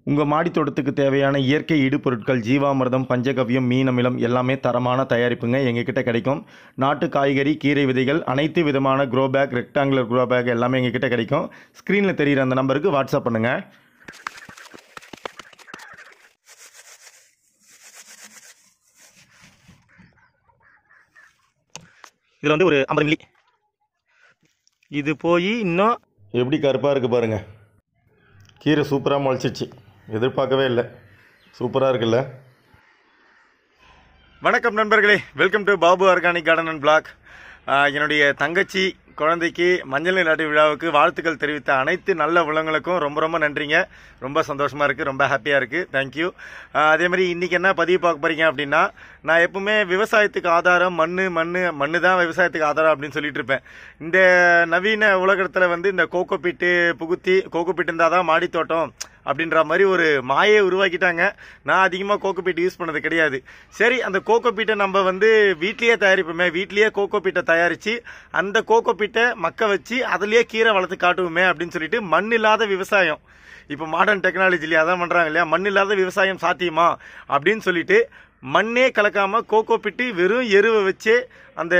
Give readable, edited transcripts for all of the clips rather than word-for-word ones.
உங்கள் மாடித்தோட்டத்துக்கு தேவையான இயற்கை இடுபொருட்கள் ஜீவாமிர்தம், பஞ்சகவ்யம், மீன் அமிலம் எல்லாமே தரமான தயாரிப்புங்க எங்ககிட்ட கிடைக்கும். நாட்டு காய்கறி, கீரை விதைகள், அனைத்து விதமான grow bag, rectangular grow bag எல்லாமே எங்ககிட்ட கிடைக்கும். ஸ்க்ரீனில் தெரிகிற அந்த நம்பருக்கு வாட்ஸ்அப் பண்ணுங்கள். இதில் வந்து ஒரு 50 மில்லி இது போய் இன்னும் எப்படி கருப்பாக இருக்குது பாருங்கள். கீரை சூப்பராக முளைச்சிச்சு, எதிர்பார்க்கவே இல்லை. சூப்பராக இருக்குல்ல. வணக்கம் நண்பர்களே, welcome to Babu organic garden and blog. என்னுடைய தங்கச்சி குழந்தைக்கு மஞ்சள் நீராட்டு விழாவுக்கு வாழ்த்துக்கள் தெரிவித்த அனைத்து நல்ல உள்ளங்களுக்கும் ரொம்ப ரொம்ப நன்றிங்க. ரொம்ப சந்தோஷமாக இருக்குது, ரொம்ப ஹாப்பியாக இருக்குது. தேங்க்யூ. அதே மாதிரி இன்றைக்கி என்ன பதிவு பார்க்க போகிறீங்க அப்படின்னா, நான் எப்பவுமே விவசாயத்துக்கு ஆதாரம் மண்ணு தான் விவசாயத்துக்கு ஆதாரம் அப்படின்னு சொல்லிட்டு இருப்பேன். இந்த நவீன உலகத்தில் வந்து இந்த கோகோ பீட்டு புகுத்தி, கோகோ பீட்டு இருந்தால் தான் மாடி தோட்டம் அப்படின்ற மாதிரி ஒரு மாயை உருவாக்கிட்டாங்க. நான் அதிகமாக கோகோ பீட் யூஸ் பண்ணது கிடையாது. சரி, அந்த கோகோ பீட்டை நம்ம வந்து வீட்லேயே தயாரிப்போமே, வீட்லேயே கோகோ பீட்டை தயாரித்து அந்த கோகோ பீட்டை மக்க வச்சு அதுலேயே கீரை வளர்த்து காட்டுவோமே அப்படின்னு சொல்லிட்டு மண் இல்லாத விவசாயம், இப்போ மாடர்ன் டெக்னாலஜிலேயே அதான் பண்ணுறாங்க இல்லையா, மண் இல்லாத விவசாயம் சாத்தியமா அப்படின்னு சொல்லிட்டு மண்ணே கலக்காமல் கோகோ பீட்டு வெறும் எருவை வச்சு அந்த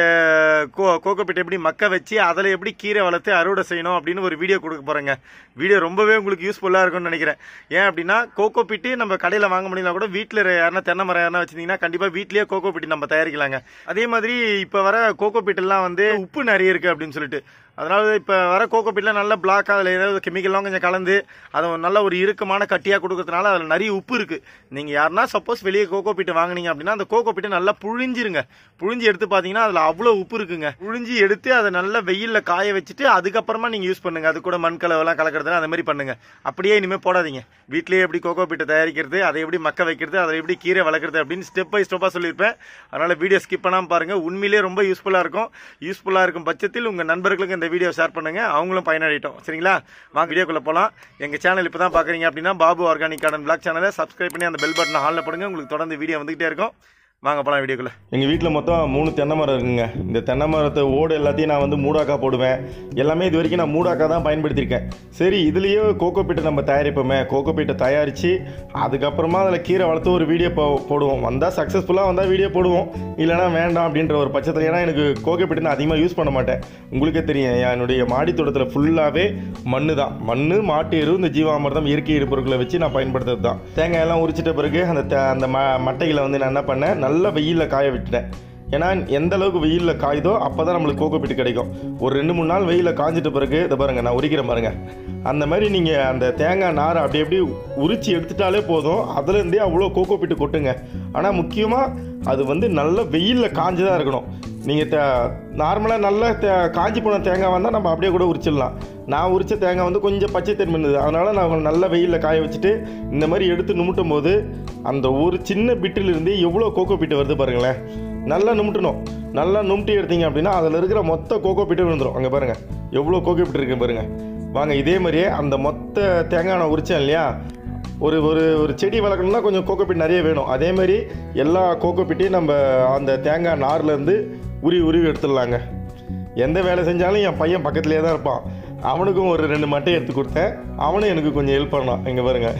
கோகோ பீட்டை எப்படி மக்க வச்சு அதில் எப்படி கீரை வளர்த்து அறுவடை செய்யணும் அப்படின்னு ஒரு வீடியோ கொடுக்க போகிறேங்க. வீடியோ ரொம்பவே உங்களுக்கு யூஸ்ஃபுல்லாக இருக்கும்னு நினைக்கிறேன். ஏன் அப்படின்னா, கோகோ பீட்டு நம்ம கடையில் வாங்க முடியல கூட வீட்டில் யாருன்னா தென்னை மரம் யாருன்னா வச்சுருந்தீங்கன்னா கண்டிப்பாக வீட்லேயே கோகோ பீட்டு நம்ம தயாரிக்கலாங்க. அதே மாதிரி இப்போ வர கோகோ பீட்டெல்லாம் வந்து உப்பு நிறைய இருக்குது அப்படின்னு சொல்லிட்டு, அதனால இப்போ வர கோகோ பீட்டில் நல்ல பிளாக், அதில் ஏதாவது கெமிக்கல்லாம் கொஞ்சம் கலந்து அதை நல்ல ஒரு இறுக்கமான கட்டியாக கொடுக்கறதுனால அதில் நிறைய உப்பு இருக்குது. நீங்கள் யாருன்னா சப்போஸ் வெளியே கோகோ பீட்டு வாங்கினீங்க அப்படின்னா அந்த கோகோ பீட்டை நல்லா புழிஞ்சிருங்க. புழிஞ்சு எடுத்து பார்த்தீங்கன்னா அதில் அவ்வளோ உப்பு இருக்குங்க. புழிஞ்சி எடுத்து அதை நல்லா வெயிலில் காய வச்சுட்டு அதுக்கப்புறமா நீங்கள் யூஸ் பண்ணுங்கள். அது கூட மண் கலவெல்லாம் கலக்கிறதுனா அந்த மாதிரி பண்ணுங்கள். அப்படியே இனிமேல் போடாதீங்க. வீட்டிலேயே எப்படி கோகோ பீட்டை தயாரிக்கிறது, அதை எப்படி மக்க வைக்கிறது, அதை எப்படி கீரை வளர்க்குறது அப்படின்னு ஸ்டெப் பை ஸ்டெப்பாக சொல்லியிருப்பேன். அதனால் வீடியோ ஸ்கிப் பண்ணாமல் பாருங்கள். உண்மையிலேயே ரொம்ப யூஸ்ஃபுல்லாக இருக்கும். யூஸ்ஃபுல்லாக இருக்கும் பட்சத்தில் உங்கள் நண்பர்களுக்கு இந்த வீடியோ ஷேர் பண்ணுங்க, அவங்களும் பயனடையட்டும். சரிங்களா, வாங்க வீடியோக்குள்ள போகலாம். எங்கள் சேனல் இப்போ தான் பார்க்குறீங்க அப்படின்னா பாபு ஆர்கானிக் கார்டன் பிளாக் சேனலை சப்ஸ்கிரைப் பண்ணி அந்த பெல் பட்டனை ஹாலில் போடுங்க. உங்களுக்கு தொடர்ந்து வீடியோ வந்துகிட்டே இருக்கும். வாங்க போகலாம் வீடியோக்குள்ள. எங்கள் வீட்டில் மொத்தம் 3 தென்னை மரம் இருக்குங்க. இந்த தென்னை மரத்தை ஓடு எல்லாத்தையும் நான் வந்து மூடாக்கா போடுவேன். எல்லாமே இது வரைக்கும் நான் மூடாக்கா தான் பயன்படுத்தியிருக்கேன். சரி, இதுலேயே கோகோ பீட்டை நம்ம தயாரிப்போமே, கோகோ பீட்டை தயாரித்து அதுக்கப்புறமா அதில் கீரை வளர்த்து ஒரு வீடியோ போடுவோம். வந்தால் சக்ஸஸ்ஃபுல்லாக வந்தால் வீடியோ போடுவோம், இல்லைனா வேண்டாம் அப்படின்ற ஒரு பட்சத்தில். ஏன்னா எனக்கு கோகோ பீட்டை நான் அதிகமாக யூஸ் பண்ண மாட்டேன். உங்களுக்கே தெரியும், என்னுடைய மாடி தோட்டத்தில் ஃபுல்லாகவே மண் தான். மண், மாட்டு எரு, இந்த ஜீவாமிர்தம், இயற்கை இடுபொருட்களை வச்சு நான் பயன்படுத்துறது தான். தேங்காயெல்லாம் உரிச்சிட்ட பிறகு அந்த மட்டைகளை வந்து நான் என்ன பண்ணேன், நல்லா வெயிலில் காய விட்டுட்டேன். ஏன்னா எந்த அளவுக்கு வெயிலில் காயுதோ அப்போ தான் நம்மளுக்கு கோகோ பீட்டு கிடைக்கும். ஒரு 2-3 நாள் வெயிலில் காஞ்சிட்ட பிறகு இதை பாருங்கள், நான் உரிக்கிறேன் பாருங்கள். அந்த மாதிரி நீங்கள் அந்த தேங்காய் நாரை அப்படி எப்படி உரித்து எடுத்துட்டாலே போதும், அதுலேருந்தே அவ்வளோ கோகோ பீட்டு கொட்டுங்க. ஆனால் முக்கியமாக அது வந்து நல்ல வெயிலில் காஞ்சதாக இருக்கணும். நீங்கள் நார்மலாக நல்லா காஞ்சி போன தேங்காய் வந்தால் நம்ம அப்படியே கூட உரிச்சிடலாம். நான் உரித்த தேங்காய் வந்து கொஞ்சம் பச்சை தன்மை இருந்தது, அதனால் நான் நல்ல வெயிலில் காய வச்சுட்டு இந்த மாதிரி எடுத்து நுமுட்டும் போது அந்த ஒரு சின்ன பிட்டிலிருந்து எவ்வளோ கோகோ பீட்டு வருது பாருங்களேன். நல்லா நுமுட்டணும். நல்லா நுமுட்டி எடுத்தீங்க அப்படின்னா அதில் இருக்கிற மொத்த கோகோ பீட்டு விழுந்துடும். அங்கே பாருங்கள் எவ்வளோ கோகோ பீட்டு இருக்குது பாருங்கள். வாங்க இதே மாதிரியே அந்த மொத்த தேங்காய் நான் உரித்தேன் இல்லையா, ஒரு ஒரு செடி வளர்க்கணும்னா கொஞ்சம் கோகோ பீட் நிறைய வேணும். அதே மாதிரி எல்லா கோகோ பீட்டையும் நம்ம அந்த தேங்காய் நார்லேருந்து உருவி எடுத்துடலாங்க. எந்த வேலை செஞ்சாலும் என் பையன் பக்கத்துலேயே தான் இருப்பான். அவனுக்கும் ஒரு 2 மட்டையை எடுத்து கொடுத்தேன். அவனும் எனக்கு கொஞ்சம் ஹெல்ப் பண்ணான். இங்கே பாருங்க,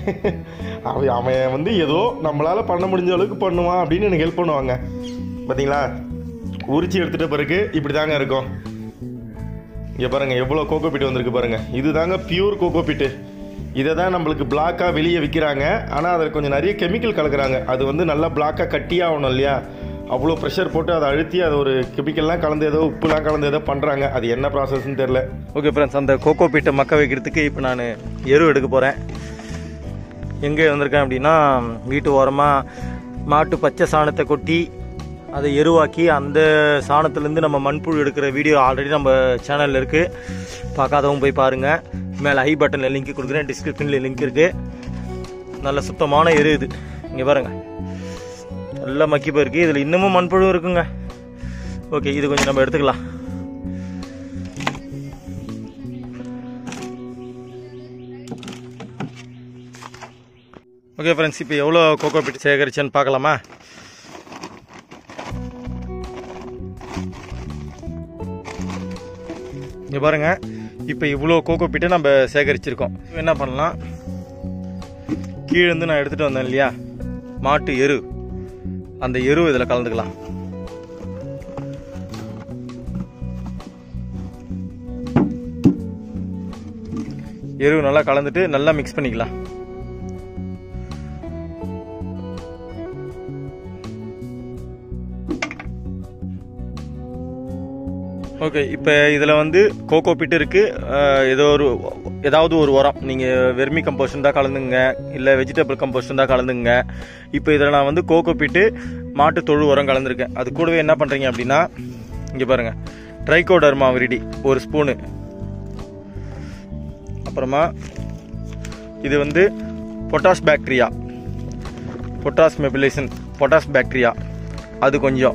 அவன் வந்து ஏதோ நம்மளால் பண்ண முடிஞ்ச அளவுக்கு பண்ணுவான் அப்படின்னு எனக்கு ஹெல்ப் பண்ணுவாங்க. பார்த்தீங்களா, உரிச்சு எடுத்துகிட்ட பிறகு இப்படி தாங்க இருக்கும். இங்கே பாருங்கள் எவ்வளோ கோகோ பீட்டு வந்திருக்கு பாருங்கள். இது தாங்க பியூர் கோகோ பீட்டு. இதை தான் நம்மளுக்கு பிளாக்காக வெளியே விற்கிறாங்க. ஆனால் அதில் கொஞ்சம் நிறைய கெமிக்கல் கலக்கிறாங்க. அது வந்து நல்லா பிளாக்காக கட்டியாகணும் இல்லையா, அவ்வளோ ப்ரெஷர் போட்டு அதை அழுத்தி அதை ஒரு கெமிக்கல்லாம் கலந்து ஏதோ உப்புலாம் கலந்து ஏதோ பண்ணுறாங்க. அது என்ன ப்ராசஸ்ன்னு தெரில. ஓகே ஃப்ரெண்ட்ஸ், அந்த கோகோ பீட்டை மக்க வைக்கிறதுக்கு இப்போ நான் எரு எடுக்க போகிறேன். எங்கே வந்திருக்கேன் அப்படின்னா, வீட்டு ஓரமாக மாட்டு பச்சை சாணத்தை கொட்டி அதை எருவாக்கி அந்த சாணத்துலேருந்து நம்ம மண்புழு எடுக்கிற வீடியோ ஆல்ரெடி நம்ம சேனலில் இருக்குது. பார்க்காதவங்க போய் பாருங்கள். மேலே ஐ பட்டனில் லிங்க் கொடுக்குறேன், டிஸ்கிரிப்ஷனில் லிங்க் இருக்குது. நல்ல சுத்தமான எரு இது. இங்கே பாருங்கள் நல்லா மக்கி போயிருக்கு. இதில் இன்னமும் மண்புழு இருக்குங்க. ஓகே, இது கொஞ்சம் நம்ம எடுத்துக்கலாம். ஓகே ஃப்ரெண்ட்ஸ், இப்போ எவ்வளோ கோகோ பீட் சேகரிச்சேன்னு பார்க்கலாமா? இங்கே பாருங்கள், இப்போ இவ்வளோ கோகோ பீட்டை நம்ம சேகரிச்சிருக்கோம். என்ன பண்ணலாம், கீழேருந்து நான் எடுத்துகிட்டு வந்தேன் இல்லையா மாட்டு எரு, அந்த எரு இதில் கலந்துக்கலாம். எரு நல்லா கலந்துட்டு நல்லா மிக்ஸ் பண்ணிக்கலாம். ஓகே, இப்போ இதில் வந்து கோகோ பிட் இருக்குது. ஏதாவது ஒரு உரம், நீங்கள் வெர்மி கம்போஸ்ட் இருந்தால் கலந்துங்க, இல்லை வெஜிடபிள் கம்போஸ்ட் இருந்தால் கலந்துங்க. இப்போ இதில் நான் வந்து கோகோ பிட்டு மாட்டு தொழு உரம் கலந்துருக்கேன். அது கூடவே என்ன பண்ணுறீங்க அப்படின்னா, இங்கே பாருங்கள், ட்ரைகோடர்மா விரிடி 1 ஸ்பூனு, அப்புறமா இது வந்து potash bacteria, potash mobilisation potash bacteria அது கொஞ்சம்,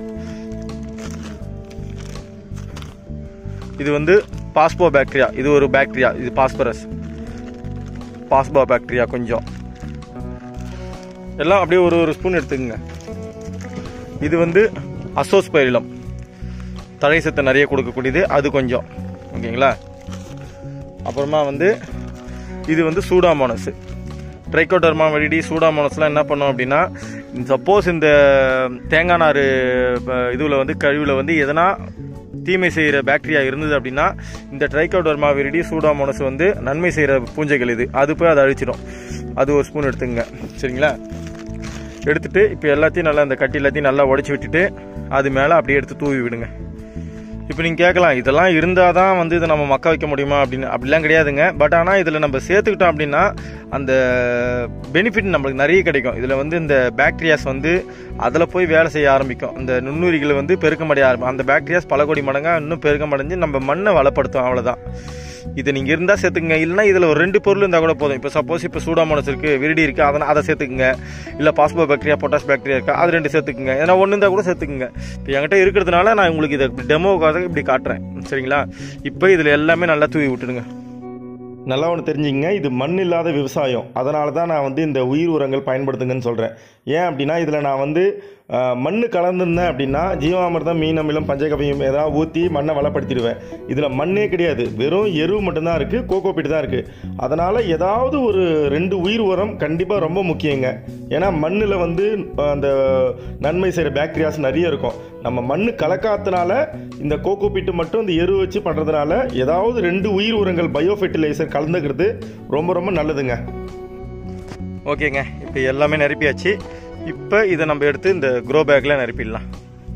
இது வந்து பாஸ்போ பாக்டீரியா, இது ஒரு பாக்டீரியா, இது பாஸ்பரஸ் பாஸ்போ பாக்டீரியா கொஞ்சம், எல்லாம் அப்படியே ஒரு ஸ்பூன் எடுத்துக்கங்க. இது வந்து அசோஸ்பைரிலம் தழை சத்தை நிறைய கொடுக்கக்கூடியது, அது கொஞ்சம். ஓகேங்களா? அப்புறமா வந்து இது வந்து சூடாமோனஸ், ட்ரைகோடர்மா விரிடி சூடாமோனஸ்லாம் என்ன பண்ணோம் அப்படின்னா, சப்போஸ் இந்த தேங்காய் நார் இதுவில் வந்து கழிவில் வந்து எதனா தீமை செய்கிற பாக்டீரியா இருந்தது அப்படின்னா, இந்த ட்ரைகோடர்மா விரிடி சூடாமோனஸ் வந்து நன்மை செய்கிற பூஞ்சைகள் இது, அது போய் அதை அழிச்சிடும். அது 1 ஸ்பூன் எடுத்துங்க. சரிங்களா? எடுத்துகிட்டு இப்போ எல்லாத்தையும் நல்லா இந்த கட்டி எல்லாத்தையும் நல்லா உடச்சி விட்டுட்டு அது மேலே அப்படியே எடுத்து தூவி விடுங்க. இப்போ நீங்கள் கேட்கலாம், இதெல்லாம் இருந்தால் தான் வந்து இதை நம்ம மக்க வைக்க முடியுமா அப்படின்னு. அப்படிலாம் கிடையாதுங்க. பட் ஆனால் இதில் நம்ம சேர்த்துக்கிட்டோம் அப்படின்னா அந்த பெனிஃபிட் நம்மளுக்கு நிறைய கிடைக்கும். இதில் வந்து இந்த பாக்டீரியாஸ் வந்து அதில் போய் வேலை செய்ய ஆரம்பிக்கும். இந்த நுண்ணுயிரிகளை வந்து பெருக்கமடைய ஆரம்பிக்கும். அந்த பாக்டீரியாஸ் பல கோடி மடங்காக இன்னும் பெருக்கமடைஞ்சு நம்ம மண்ணை வளப்படுத்தும். அவ்வளோதான். இது நீங்கள் இருந்தால் சேர்த்துக்குங்க. இல்லைனா இதில் ஒரு 2 பொருள் இருந்தால் கூட போதும். இப்போ சப்போஸ் இப்போ சூடாமோனஸ் இருக்குது, விரிடி இருக்குது, அதை சேர்த்துக்குங்க. இல்லை பாஸ்போ பாக்டீரியா பொட்டாஷ் பாக்டீரியா இருக்கா, அது 2 சேர்த்துக்குங்க. ஏன்னா 1 இருந்தால் கூட சேர்த்துக்குங்க. இப்போ என்கிட்ட இருக்கிறதுனால நான் உங்களுக்கு இதை டெமோக்காக இப்படி காட்டுறேன். சரிங்களா? இப்போ இதில் எல்லாமே நல்லா தூவி விட்டுடுங்க. நல்லா ஒன்று தெரிஞ்சுங்க, இது மண் இல்லாத விவசாயம். அதனால தான் நான் வந்து இந்த உயிர் உரங்கள் பயன்படுத்துங்கன்னு சொல்கிறேன். ஏன் அப்படின்னா இதில் நான் வந்து மண் கலந்துருந்தேன் அப்படின்னா ஜீவாமிர்தம், மீன் அமிலம், பஞ்சகவியம் ஏதாவது ஊற்றி மண்ணை வளப்படுத்திடுவேன். இதில் மண்ணே கிடையாது, வெறும் எரு மட்டும்தான் இருக்குது, கோகோ பிட் தான் இருக்குது. அதனால் ஏதாவது ஒரு 2 உயிர் உரம் கண்டிப்பாக ரொம்ப முக்கியங்க. ஏன்னா மண்ணில் வந்து அந்த நன்மை செய்கிற பாக்டீரியாஸ் நிறைய இருக்கும். நம்ம மண் கலக்காதனால இந்த கோகோ பிட்டு மட்டும் இந்த எரு வச்சு பண்ணுறதுனால ஏதாவது 2 உயிர் உரங்கள் பயோ ஃபெர்டிலைசர் கலந்துக்கிறது ரொம்ப ரொம்ப நல்லதுங்க. ஓகேங்க, இப்போ எல்லாமே நிரப்பியாச்சு. இப்போ இதை நம்ம எடுத்து இந்த க்ரோ பேக்கில் நிரப்பிடலாம்.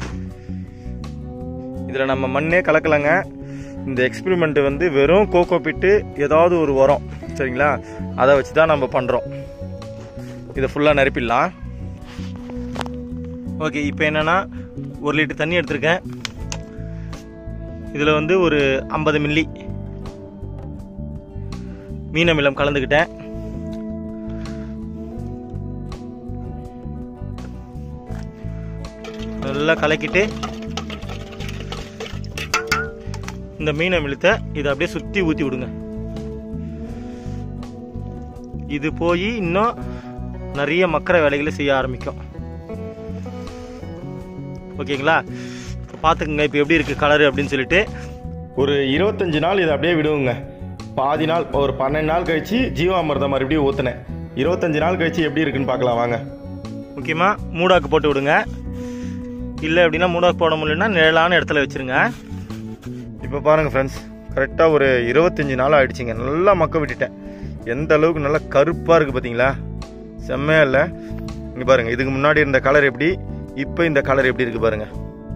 இதில் நம்ம மண்ணே கலக்கலைங்க. இந்த எக்ஸ்பெரிமெண்ட் வந்து வெறும் கோகோ பிட்டு ஏதாவது ஒரு உரம், சரிங்களா, அதை வச்சு தான் நம்ம பண்ணுறோம். இதை ஃபுல்லாக நிரப்பிடலாம். ஓகே, இப்போ என்னென்னா 1 லிட்டர் தண்ணி எடுத்திருக்கேன். இதில் வந்து ஒரு 50 மில்லி மீன் அமிலம் கலந்துக்கிட்டேன். நல்லா கலக்கிட்டு இந்த மீன் அமிலத்தை இதை அப்படியே சுற்றி ஊற்றி விடுங்க. இது போய் இன்னும் நிறைய மக்கிற வேலைகளை செய்ய ஆரம்பிக்கும். ஓகேங்களா? பார்த்துக்குங்க இப்போ எப்படி இருக்குது கலரு அப்படின்னு சொல்லிட்டு. ஒரு 25 நாள் இதை அப்படியே விடுவோங்க. பாதி நாள், ஒரு 12 நாள் கழித்து ஜீவாமிர்தம் மறுபடியும் ஊற்றினேன். 25 நாள் கழித்து எப்படி இருக்குன்னு பார்க்கலாம் வாங்க. முக்கியமாக மூடாக்கு போட்டு விடுங்க. இல்லை அப்படின்னா மூடாக்கு போட முடியலன்னா நிழலான இடத்துல வச்சுருங்க. இப்போ பாருங்கள் ஃப்ரெண்ட்ஸ், கரெக்டாக ஒரு 25 நாள் ஆகிடுச்சிங்க. நல்லா மக்க விட்டுட்டேன். எந்த அளவுக்கு நல்லா கருப்பாக இருக்குது பார்த்தீங்களா? செம்மையாக இல்லை? இங்கே பாருங்கள், இதுக்கு முன்னாடி இருந்த கலர் எப்படி, இப்போ இந்த கலர் எப்படி இருக்குது பாருங்கள்.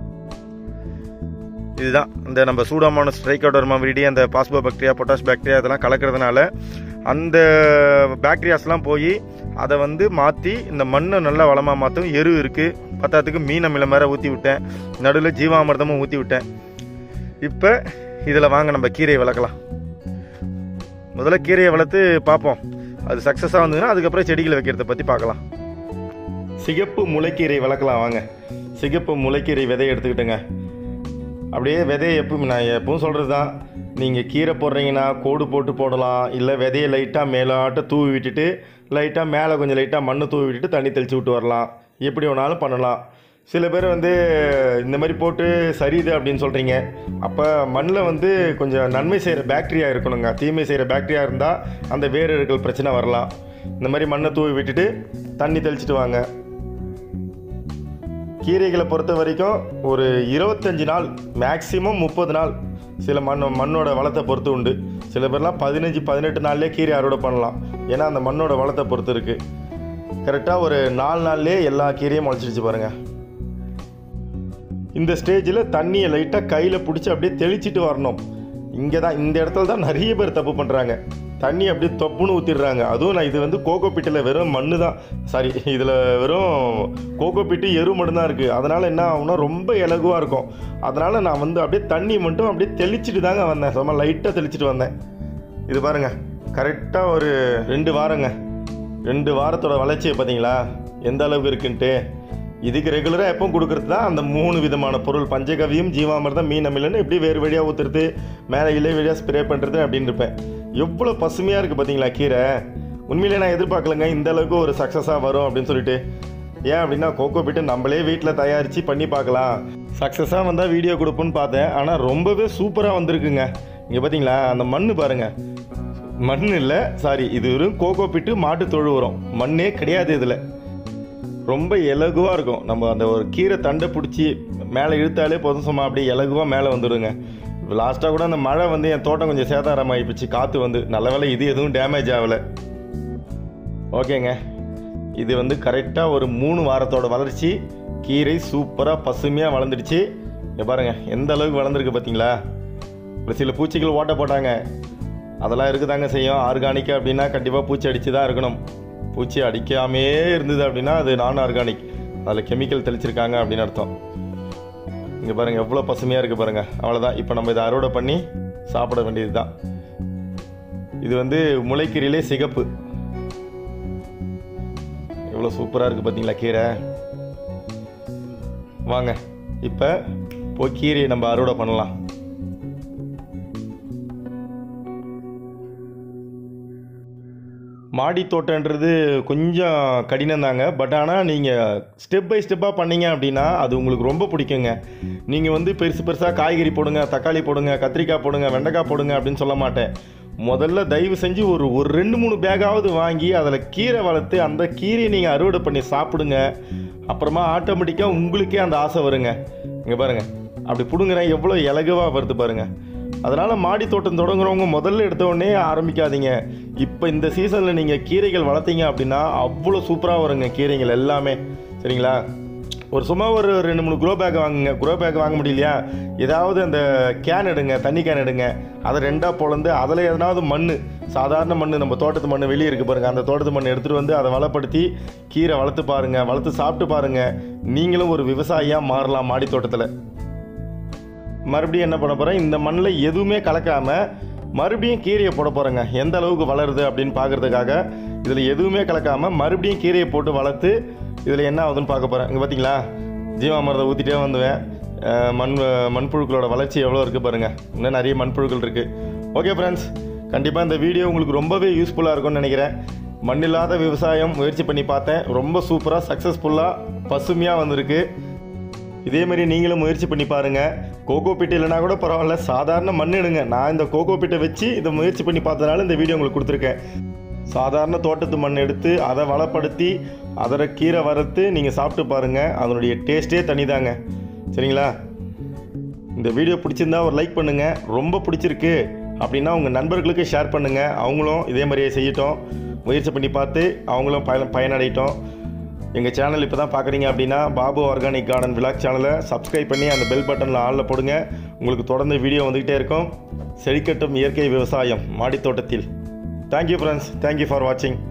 இதுதான் இந்த நம்ம சூடாமோனஸ், ட்ரைகோடர்மா விரிடி, அந்த பாஸ்போ பாக்டீரியா, பொட்டாஷ் பாக்டீரியா இதெல்லாம் கலக்கிறதுனால அந்த பாக்டீரியாஸ்லாம் போய் அதை வந்து மாற்றி இந்த மண்ணை நல்லா வளமாக மாற்றும். எரு இருக்குது, பத்தாத்துக்கு மீன் அமிலம் மேலே ஊற்றி விட்டேன், நடுவில் ஜீவாமிர்தமும் ஊற்றி விட்டேன். இப்போ இதில் வாங்க நம்ம கீரையை வளர்க்கலாம். முதல்ல கீரையை வளர்த்து பார்ப்போம். அது சக்ஸஸாக வந்ததுன்னா அதுக்கப்புறம் செடிகளை வைக்கிறத பற்றி பார்க்கலாம். சிகப்பு முளைக்கீரை வளர்க்கலாம் வாங்க. சிகப்பு முளைக்கீரை விதையை எடுத்துக்கிட்டுங்க. அப்படியே விதையை நான் எப்பவும் சொல்கிறது தான், நீங்கள் கீரை போடுறீங்கன்னா கோடு போட்டு போடலாம். இல்லை விதையை லைட்டாக மேலாட்ட தூவி விட்டுட்டு லைட்டாக மேலே கொஞ்சம் லைட்டாக மண்ணை தூவி விட்டுட்டு தண்ணி தெளித்து விட்டு வரலாம். எப்படி வேணாலும் பண்ணலாம். சில பேர் வந்து இந்த மாதிரி போட்டு சரியுது அப்படின்னு சொல்கிறீங்க. அப்போ மண்ணில் வந்து கொஞ்சம் நன்மை செய்கிற பாக்டீரியா இருக்கணுங்க. தீமை செய்கிற பாக்டீரியா இருந்தால் அந்த வேரழுகல் பிரச்சனை வரலாம். இந்த மாதிரி மண்ணை தூவி விட்டுட்டு தண்ணி தெளிச்சிட்டு வாங்க. கீரைகளை பொறுத்த வரைக்கும் ஒரு 25 நாள் மேக்ஸிமம் 30 நாள் சில மண்ணோட வளத்தை பொறுத்து உண்டு. சில பேர்லாம் 15-18 நாள்லேயே கீரை அறுவடை பண்ணலாம். ஏன்னா அந்த மண்ணோட வளத்தை பொறுத்து இருக்குது. கரெக்டாக ஒரு 4 நாள்லேயே எல்லா கீரையும் முளைச்சிடுச்சு பாருங்கள். இந்த ஸ்டேஜில் தண்ணியை லைட்டாக கையில் பிடிச்சி அப்படியே தெளிச்சிட்டு வரணும். இந்த இடத்துல தான் நிறைய பேர் தப்பு பண்ணுறாங்க. தண்ணி அப்படியே தொப்புன்னு ஊற்றிடுறாங்க. அதுவும் நான் இது வந்து கோகோ பிட்டில் வெறும் மண்ணு தான், சாரி இதில் வெறும் கோகோ பிட்டு எரு மட்டும்தான் இருக்குது. அதனால் என்ன ஆகும்னா ரொம்ப இலகுவாக இருக்கும். அதனால் நான் வந்து அப்படியே தண்ணி மட்டும் அப்படியே தெளிச்சிட்டு தாங்க வந்தேன். சும்மா லைட்டாக தெளிச்சிட்டு வந்தேன். இது பாருங்கள், கரெக்டாக ஒரு 2 வாரங்க. 2 வாரத்தோட வளர்ச்சியை பார்த்தீங்களா எந்த அளவுக்கு இருக்குன்ட்டு. இதுக்கு ரெகுலராக எப்போ கொடுக்குறது தான் அந்த 3 விதமான பொருள், பஞ்சகவியம், ஜீவாமிர்தம், மீன் அமிலன்னு எப்படி வேறு வழியாக ஊற்றுறது, மேலே இலை வழியாக ஸ்ப்ரே பண்ணுறது அப்படின்னு இருப்பேன். எவ்வளோ பசுமையாக இருக்குது பார்த்தீங்களா கீரை. உண்மையிலே நான் எதிர்பார்க்கலங்க இந்த அளவுக்கு ஒரு சக்ஸஸாக வரும் அப்படின்னு சொல்லிட்டு. ஏன் அப்படின்னா கோகோ பிட்டு நம்மளே வீட்டில் தயாரித்து பண்ணி பார்க்கலாம், சக்ஸஸாக வந்தால் வீடியோ கொடுப்போன்னு பார்த்தேன். ஆனால் ரொம்பவே சூப்பராக வந்திருக்குங்க. இங்கே பார்த்தீங்களா அந்த மண் பாருங்கள், மண் இல்லை சாரி இது வெறும் கோகோ பிட்டு மாட்டு தொழு உரம், மண்ணே கிடையாது இதில். ரொம்ப இலகுவாக இருக்கும். நம்ம அந்த ஒரு கீரை தண்டை பிடிச்சி மேலே இழுத்தாலே போதும், சும்மா அப்படியே இலகுவாக மேலே வந்துடுங்க. லாஸ்ட்டாக கூட அந்த மழை வந்து என் தோட்டம் கொஞ்சம் சேதாரமாகிடுச்சு, காற்று வந்து. நல்ல வேளை இது எதுவும் டேமேஜ் ஆகலை. ஓகேங்க, இது வந்து கரெக்டாக ஒரு 3 வாரத்தோட வளர்ச்சி. கீரை சூப்பராக பசுமையாக வளர்ந்துடுச்சு. இங்கே பாருங்கள் எந்த அளவுக்கு வளர்ந்துருக்கு பார்த்தீங்களா. இப்போ சில பூச்சிகள் ஓட்ட போட்டாங்க, அதெல்லாம் இருக்குதாங்க செய்யும். ஆர்கானிக்காக அப்படின்னா கண்டிப்பாக பூச்சி அடித்து தான் இருக்கணும். பூச்சி அடிக்காமே இருந்தது அப்படின்னா அது நான் ஆர்கானிக், அதில் கெமிக்கல் தெளிச்சிருக்காங்க அப்படின்னு அர்த்தம். இங்கே பாருங்கள் எவ்வளோ பசுமையாக இருக்குது பாருங்கள். அவ்வளோதான், இப்போ நம்ம இதை அறுவடை பண்ணி சாப்பிட வேண்டியது தான். இது வந்து முளைக்கீரையிலே சிகப்பு. எவ்வளோ சூப்பராக இருக்குது பார்த்தீங்களா கீரை. வாங்க இப்போ போய் கீரையை நம்ம அறுவடை பண்ணலாம். மாடி தோட்டன்றது கொஞ்சம் கடினம் தாங்க. பட் ஆனால் நீங்கள் ஸ்டெப் பை ஸ்டெப்பாக பண்ணீங்க அப்படின்னா அது உங்களுக்கு ரொம்ப பிடிக்குங்க. நீங்கள் வந்து பெருசாக காய்கறி போடுங்க, தக்காளி போடுங்க, கத்திரிக்காய் போடுங்க, வெண்டைக்காய் போடுங்க அப்படின்னு சொல்ல மாட்டேன். முதல்ல தயவு செஞ்சு ஒரு 2-3 பேக்காவது வாங்கி அதில் கீரை வளர்த்து அந்த கீரையை நீங்கள் அறுவடை பண்ணி சாப்பிடுங்க. அப்புறமா ஆட்டோமேட்டிக்காக உங்களுக்கே அந்த ஆசை வருங்க. இங்கே பாருங்கள் அப்படி பிடுங்குறேன் எவ்வளோ இலகுவாக வருது பாருங்கள். அதனால் மாடி தோட்டம் தொடங்குறவங்க முதல்ல எடுத்த உடனே ஆரம்பிக்காதீங்க. இப்போ இந்த சீசனில் நீங்கள் கீரைகள் வளர்த்தீங்க அப்படின்னா அவ்வளோ சூப்பராக வருங்க கீரைகள் எல்லாமே. சரிங்களா, ஒரு சும்மா ஒரு 2-3 க்ரோ பேக் வாங்குங்க. க்ரோ பேக் வாங்க முடியலையா, ஏதாவது அந்த கேன் எடுங்க, தண்ணி கேன் எடுங்க, அதை 2ஆக பொழந்து அதில் எதனாவது மண், சாதாரண மண், நம்ம தோட்டத்து மண் வெளியே இருக்குது பாருங்கள், அந்த தோட்டத்து மண் எடுத்துகிட்டு வந்து அதை வளப்படுத்தி கீரை வளர்த்து பாருங்கள், வளர்த்து சாப்பிட்டு பாருங்கள். நீங்களும் ஒரு விவசாயியாக மாறலாம் மாடி தோட்டத்தில். மறுபடியும் என்ன பண்ண போகிறேன், இந்த மண்ணில் எதுவுமே கலக்காமல் மறுபடியும் கீரையை போட போகிறேங்க. எந்த அளவுக்கு வளருது அப்படின்னு பார்க்குறதுக்காக இதில் எதுவுமே கலக்காமல் மறுபடியும் கீரையை போட்டு வளர்த்து இதில் என்ன ஆகுதுன்னு பார்க்க போகிறேன். இங்கே பார்த்தீங்களா ஜீவாமிர்தம் ஊற்றிட்டே வந்துவேன். மண்புழுக்களோட வளர்ச்சி எவ்வளோ இருக்குது பாருங்கள். இன்னும் நிறைய மண்புழுக்கள் இருக்குது. ஓகே ஃப்ரெண்ட்ஸ், கண்டிப்பாக இந்த வீடியோ உங்களுக்கு ரொம்பவே யூஸ்ஃபுல்லாக இருக்கும்னு நினைக்கிறேன். மண்ணில்லாத விவசாயம் முயற்சி பண்ணி பார்த்தேன், ரொம்ப சூப்பராக சக்ஸஸ்ஃபுல்லாக பசுமையாக வந்திருக்கு. இதேமாரி நீங்களும் முயற்சி பண்ணி பாருங்கள். கோகோ பிட்டு இல்லைனா கூட பரவாயில்ல, சாதாரண மண் எடுங்க. நான் இந்த கோகோ பிட்டை வச்சு இதை முயற்சி பண்ணி பார்த்ததுனால இந்த வீடியோ உங்களுக்கு கொடுத்துருக்கேன். சாதாரண தோட்டத்து மண் எடுத்து அதை வளப்படுத்தி அதில் கீரை வறுத்து நீங்கள் சாப்பிட்டு பாருங்கள், அதனுடைய டேஸ்ட்டே தனிதாங்க. சரிங்களா, இந்த வீடியோ பிடிச்சிருந்தா ஒரு லைக் பண்ணுங்கள். ரொம்ப பிடிச்சிருக்கு அப்படின்னா உங்கள் நண்பர்களுக்கு ஷேர் பண்ணுங்கள். அவங்களும் இதே மாதிரியே செய்யட்டும், முயற்சி பண்ணி பார்த்து அவங்களும் பயனடையட்டும். எங்கள் சேனல் இப்போ தான் பார்க்குறீங்க அப்படின்னா பாபு ஆர்கானிக் கார்டன் விலாக் சேனலை சப்ஸ்கிரைப் பண்ணி அந்த பெல் பட்டனில் ஆளில் போடுங்க. உங்களுக்கு தொடர்ந்து வீடியோ வந்துக்கிட்டே இருக்கும். செழிக்கட்டும் இயற்கை விவசாயம் மாடித்தோட்டத்தில். தேங்க்யூ ஃப்ரெண்ட்ஸ், தேங்க்யூ ஃபார் வாட்சிங்.